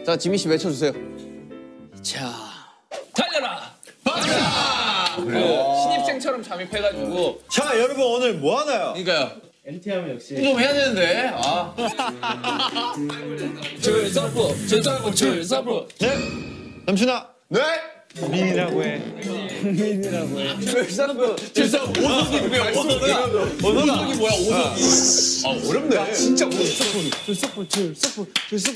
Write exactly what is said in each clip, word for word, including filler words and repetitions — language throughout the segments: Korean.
자, 지민 씨 외쳐주세요. 자, 달려라! 박사! 그 신입생처럼 잠입해가지고. 자, 여러분 오늘 뭐 하나요? 그러니까요. 엠티하면 역시 좀 해야 되는데. 아. 줄서프, 줄서프, 줄서프. 네. 남춘아. 네. 민이라고 해. 민이라고 해. 줄서프, 줄서프. 오석이 왜 오석이야? 오석이 뭐야? 오석이. 아 어렵네. 진짜 오석이. 줄서프 줄서프 줄서프.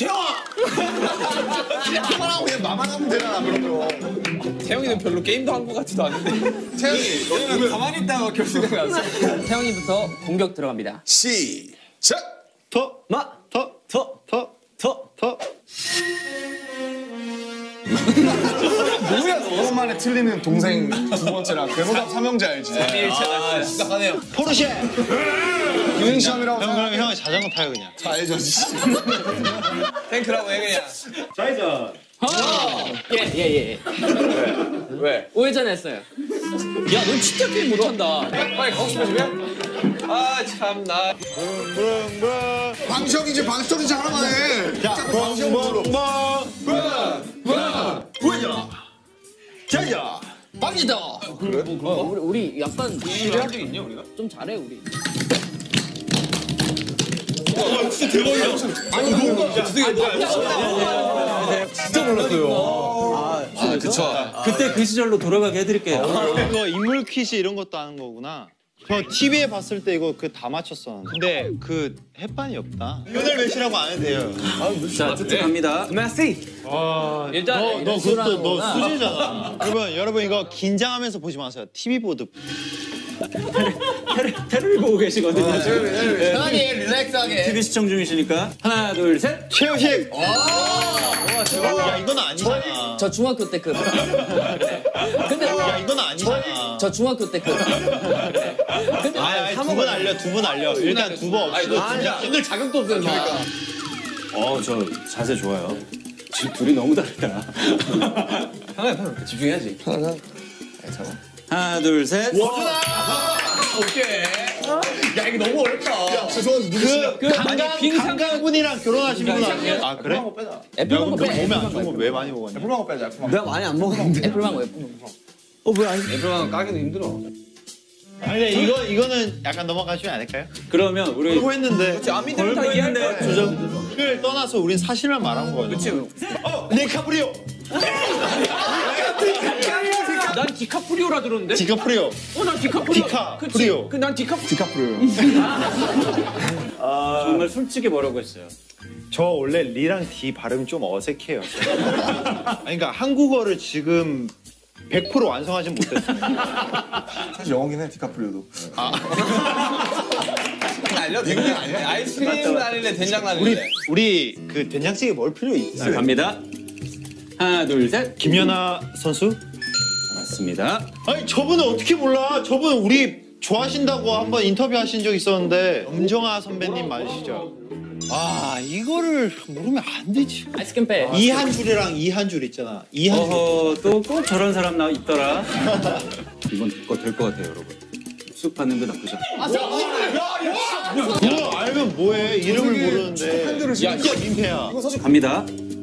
태영아 그냥 마만 하면 되잖아 그러면. 태영이는 별로 게임도 한 것 같지도 않은데. 태영이 너는 가만히 있다가 결승에 갔어. 태영이부터 공격 들어갑니다. 시작. 더. 마. 더. 더. 더. 더. 더. 누구야 너? 오랜만에 틀리는 동생 두 번째랑 대보답 삼형제 알지? 아, 시작하네요. 포르쉐. 유행 시험이라고 형 그럼 생각해. 형이 자전거 타요 그냥. 다 알죠 진짜. 탱크라고 해 그냥. 좌회전. 예예 예. 예. 왜? 우회전했어요. 야, 넌 진짜 게임 못한다. 빨리 가고 싶어 집에? 아 참나. 붕붕붕. 방청이지 방청이지 하나만 해. 자, 붕붕붕. 보여줘. 자자. 빵이다. 그래? 어, 우리 우리 약간 일을 할 적 있냐 우리가? 좀 잘해 우리. 아니 뭔가 진짜 몰랐어요. 아, 그쵸. 그때 그 시절로 돌아가게 해드릴게요. 이거 인물 퀴즈 이런 것도 하는 거구나. 저 티비에 봤을 때 이거 그 다 맞췄었는데. 근데 그 햇반이 없다. 오늘 몇이라고 안 해도 돼요. 자, 쭉쭉 갑니다. 메시. 와, 일단 너, 너 연습을 그것도 하는 너 거구나. 수제잖아. 여러분, 여러분 이거 긴장하면서 보지 마세요. 티비 보드. 테레비 보고 계시거든요. 편하게 릴렉스하게. 티비 시청 중이시니까. 하나, 둘, 셋. 최우식. 야, 이건 아니잖아. 저 중학교 때 그. 근데 야, 이건 아니잖아. 저 중학교 때 그. 근데 아, 두 번 알려, 두 번 알려. 일단 두 번 없이. 진짜 오늘 자격도 없어요. 그러니까. 어, 저 자세 좋아요. 지금 둘이 너무 다르다. 편하게 편하게 집중해야지. 편하게. 하나, 둘, 셋. 오케이. 야 이게 너무 어렵다. 죄송한데 누구시냐? 그 강강, 강강군이랑 결혼하신 분 아니에요? 아, 그래? 애플망고 너 빼. 몸에 안 좋은 거 왜 많이 먹었냐? 애플망고 빼자 애플망고. 내가 많이 안 먹었는데. 애플망고 애플망고. 어, 뭐야. 애플망 까기는 힘들어. 아니, 근데 이거, 이거는 약간 넘어가시면 안 될까요? 그러면 우리 걸고 했는데. 안 믿으면 다 이해할 거야. 조정. 를 떠나서 우린 사실만 말한 거죠. 그치. 어, 리카프리오. 난 디카프리오라 들었는데. 디카프리오. 어, 난 디카프리오. 디카프리오. 그난 디카프. 디카프리오. 정말 솔직히 뭐라고 했어요? 저 원래 리랑 디 발음 좀 어색해요. 아니, 그러니까 한국어를 지금 백 퍼센트 완성하진 못했어요. 사실 영어긴 해 디카프리오도. 날려 된장 아니야? 아이스크림 날릴래 된장 날릴래. 우리 우리 그 된장찌개 먹을 필요 자, 있어요. 갑니다. 하나, 둘, 셋. 김연아 선수? 맞습니다. 아니 저분은 어떻게 몰라? 저분 우리 좋아하신다고 한번 인터뷰 하신 적 있었는데 엄정아 선배님 맞으시죠? 아 이거를 모르면 안 되지. 아이스크림 빼. 이 한 줄이랑 이 한 줄 있잖아. 이 한 줄. 어허, 또 꼭 저런 사람 나 있더라. 이번 거 될 것 같아요, 여러분. 쑥 받는 거 나쁘죠? 그거 알면 뭐해? 이름을 모르는데. 야, 진짜 민폐야. 갑니다.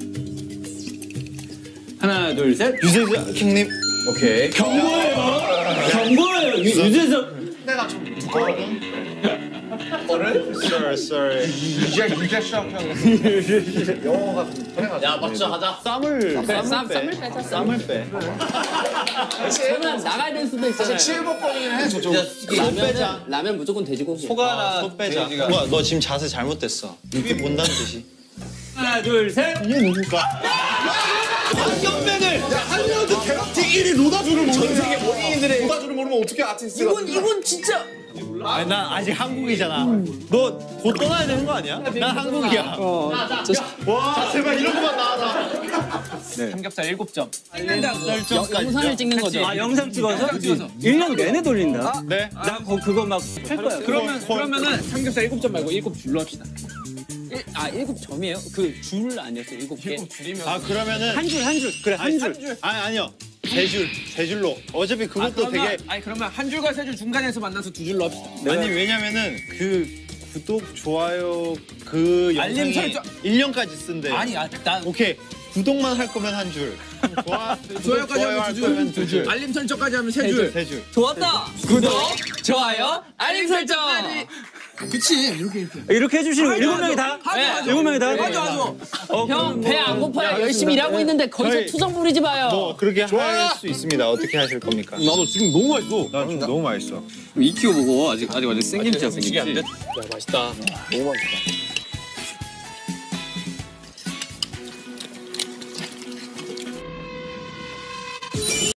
하나, 둘, 셋. 유재석 형님. 오케이. 경고예요. 경고예요. 유- 유재석. 내가 좀 두꺼거든. 어른? Sorry, sorry. 이제 이제 시작하는 영어가 좀 편해가지고. 야, 맞죠, 하자. 쌈을 그래, 쌈, 쌈을 쌈을 빼. 빼자. 쌈을 빼. 그러면 나가야 될 수도 있잖아요. 칠복권이긴 해 저쪽. 라면은 라면 무조건 돼지고기. 소가나 손 빼자. 돼지가. 뭐야, 너 지금 자세 잘못됐어. 티비 본다는 듯이. 하나, 둘, 셋. 이게 누굴까? 한연맨을 한연도 개럭티 일 위 로다주를 모르는 전 세계 원인들의 로다주를 모르면 어떻게 아티스트가? 이건 이건 진짜. 아니, 난 아직 한국이잖아. 너 곧 떠나야 되는 거 아니야? 난 한국이야. 와, 제발 이런 거만 나와라. 삼겹살 일곱 점. 영상을 찍는 거죠. 아, 영상 찍어서? 일 년 내내 돌린다. 네. 나 거, 그거 막 할 거야. 그러면 그러면은 삼겹살 일곱 점 말고 일곱 줄로 합시다. 일, 아 일곱 점이에요? 그 줄 아니었어요? 일곱 개? 일곱 줄이면. 아, 그러면은 한 줄, 한 줄. 그래, 한 아니, 줄. 줄. 아니, 아니요. 세 줄, 세 줄로. 어차피 아, 그것도 그러면, 되게 아니 그러면 한 줄과 세 줄 중간에서 만나서 두 줄로 합시다. 아니 왜냐면은 그 구독, 좋아요 그 알림 영상이 설정. 일 년까지 쓴대. 아니, 아, 나 오케이. 구독만 할 거면 한 줄. 좋아, 구독, 좋아요까지 좋아요 하면 할 두 거면 줄. 두 줄. 알림 설정까지 하면 세 줄. 세 줄. 좋았다. 구독, 좋아요, 알림 설정. 그치, 이렇게 이렇게. 이렇게 해주시는 거 일곱 명이 다? 하죠, 하죠. 일곱 명이 다? 하죠, 하죠. 형 배 안 고파요. 열심히 일하고 있는데 거기서 저희- 투정 부리지 마요. 뭐 그렇게 할 수 있습니다. 어떻게 하실 겁니까? 나도 지금 너무 맛있어. 나 지금 너무 맛있어. 익히고 보고 아직 아직 아직 생김치야 생김치. 안 돼? 맛있다. 너무 맛있다.